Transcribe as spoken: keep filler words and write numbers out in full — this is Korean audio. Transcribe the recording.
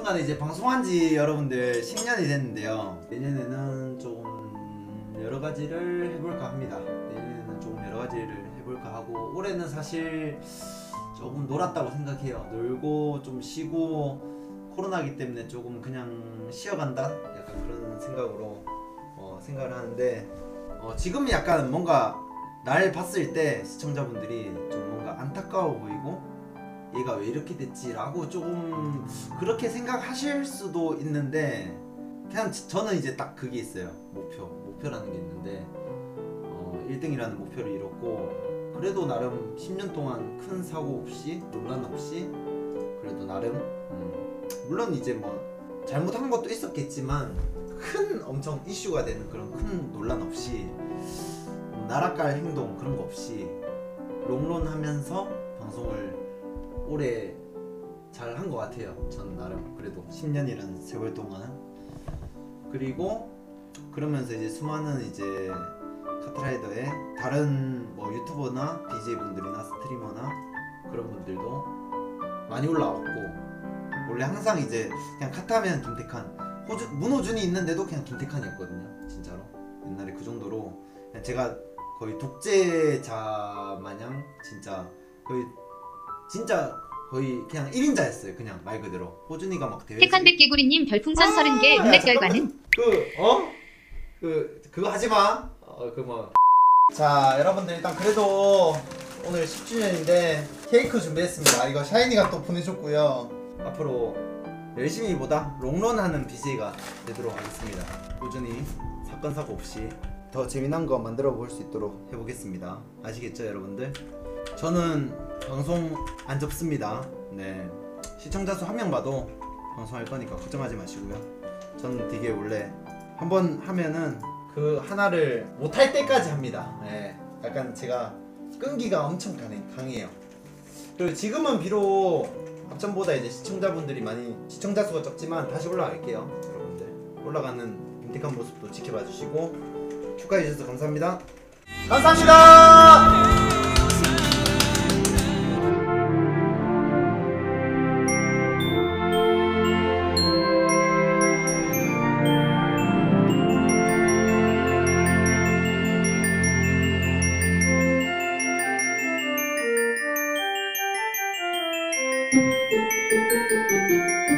어쨌든간에 이제 방송한 지 여러분들 십 년이 됐는데요. 내년에는 조금 여러 가지를 해볼까 합니다. 내년에는 조금 여러 가지를 해볼까 하고, 올해는 사실 조금 놀았다고 생각해요. 놀고 좀 쉬고, 코로나기 때문에 조금 그냥 쉬어간다? 약간 그런 생각으로 어, 생각을 하는데, 어, 지금 약간 뭔가 날 봤을 때 시청자분들이 좀 뭔가 안타까워 보이고, 얘가 왜 이렇게 됐지? 라고 조금 그렇게 생각하실 수도 있는데, 그냥 저는 이제 딱 그게 있어요. 목표 목표라는 게 있는데, 어, 일 등이라는 목표를 이뤘고, 그래도 나름 십 년 동안 큰 사고 없이, 논란 없이, 그래도 나름 음, 물론 이제 뭐 잘못한 것도 있었겠지만 큰 엄청 이슈가 되는 그런 큰 논란 없이, 뭐 나락갈 행동 그런 거 없이 롱런 하면서 방송을 올해 잘 한 것 같아요. 저는 나름 그래도 십 년이라는 세월 동안. 그리고 그러면서 이제 수많은 이제 카트라이더의 다른 뭐 유튜버나 비제이 분들이나 스트리머나 그런 분들도 많이 올라왔고, 원래 항상 이제 그냥 카트하면 김태칸, 호주, 문호준이 있는데도 그냥 김태칸이었거든요. 진짜로 옛날에 그 정도로 그냥 제가 거의 독재자 마냥 진짜 거의 진짜 거의 그냥 일 인자였어요. 그냥 말 그대로. 호준이가 막 대회 태칸백개구리님 별풍선 서른 개 룰렛 결과는? 그 어? 그 그거 하지마. 어 그 뭐. 자 여러분들, 일단 그래도 오늘 십 주년인데 케이크 준비했습니다. 이거 샤이니가 또 보내줬고요. 앞으로 열심히 보다 롱런하는 비제이가 되도록 하겠습니다. 꾸준히 사건 사고 없이 더 재미난 거 만들어 볼 수 있도록 해보겠습니다. 아시겠죠 여러분들? 저는 방송 안 접습니다. 네, 시청자 수 한 명 봐도 방송할 거니까 걱정하지 마시고요. 저는 되게 원래 한번 하면은 그 하나를 못할 때까지 합니다. 네, 약간 제가 끈기가 엄청 강해, 강해요. 그리고 지금은 비록 앞전보다 이제 시청자분들이 많이, 시청자 수가 적지만 다시 올라갈게요. 여러분들 올라가는 김태칸 모습도 지켜봐 주시고 축하해 주셔서 감사합니다. 감사합니다. Thank you.